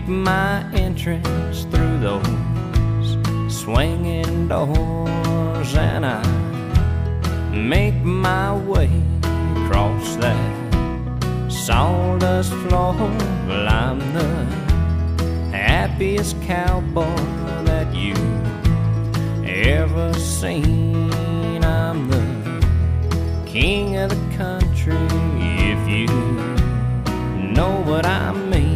make my entrance through those swinging doors, and I make my way across that sawdust floor. Well, I'm the happiest cowboy that you ever seen. I'm the king of the country, if you know what I mean.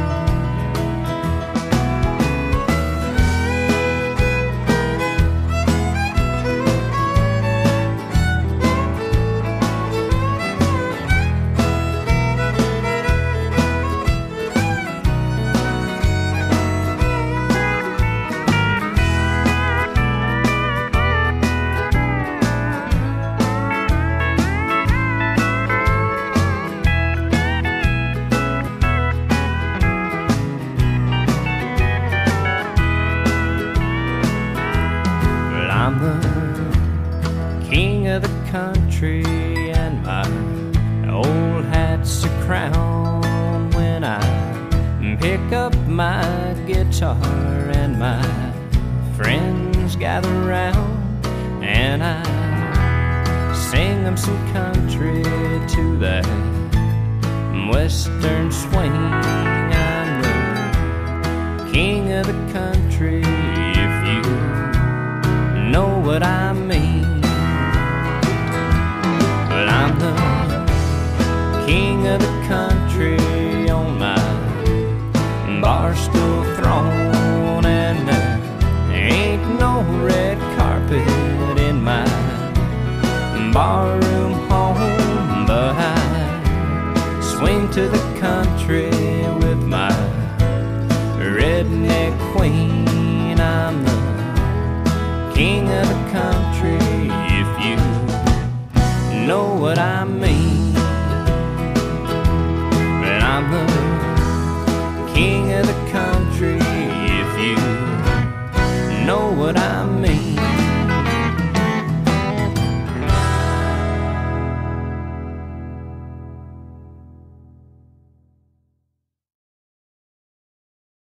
I'm the king of the country, and my old hat's a crown. When I pick up my guitar and my friends gather round, and I sing them some country to that western swing. I'm the king of the country, if you know what I mean. Well, I'm the king of the country on my barstool throne, and there ain't no red carpet in my barroom home, but I swing to the country with my redneck queen. I'm the king of the country, if you know what I mean. But I'm the king of the country, if you know what I mean.